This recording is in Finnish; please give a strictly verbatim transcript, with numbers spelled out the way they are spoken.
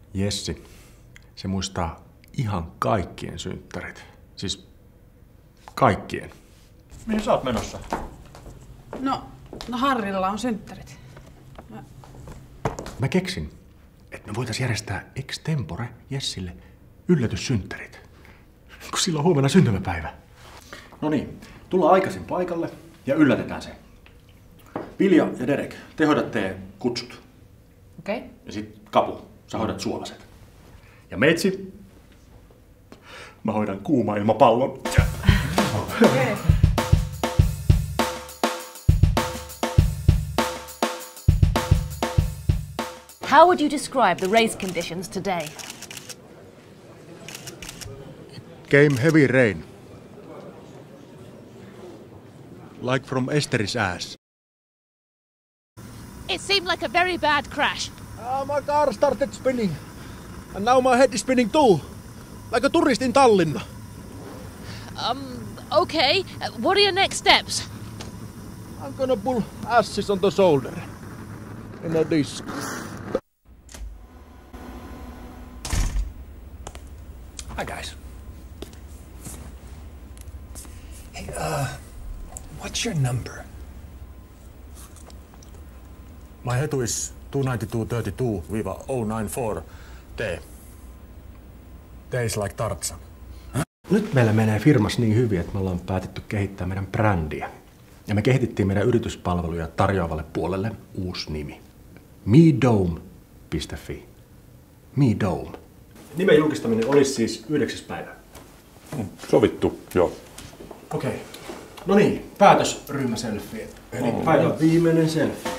Jessi, se muistaa ihan kaikkien synttärit. Siis kaikkien. Mihin sä oot menossa? No, no Harrilla on synttärit. Mä... Mä keksin, että me voitais järjestää extempore Jessille yllätyssynttärit. Kun sillä on huomenna syntymäpäivä. No niin, tullaan aikaisin paikalle ja yllätetään se. Vilja ja Derek, te hoidatte kutsut. Okei. Okay. Ja sit Kapu, sä hoidat suolaset. Ja Meitsi, mä hoidan kuuma ilmapallon. Okay. How would you describe the race conditions today? Came heavy rain. Like from Esther's ass. It seemed like a very bad crash. Uh, my car started spinning. And now my head is spinning too. Like a tourist in Tallinna. Um, okay. What are your next steps? I'm gonna pull asses on the shoulder. In a disc. Hi guys. Hey, uh, what's your number? My head is two ninety-two thirty-two oh nine four T. T is like Tarzan. Nyt meillä menee firmassa niin hyvin, että me ollaan päätetty kehittää meidän brändiä. Ja me kehitettiin meidän yrityspalveluja tarjoavalle puolelle uusi nimi. medome piste fi. Medome. Nimen julkistaminen olisi siis yhdeksäs päivä. Sovittu, joo. Okei. Okay. No niin, päätös ryhmäselfie. Eli päivän viimeinen selfie.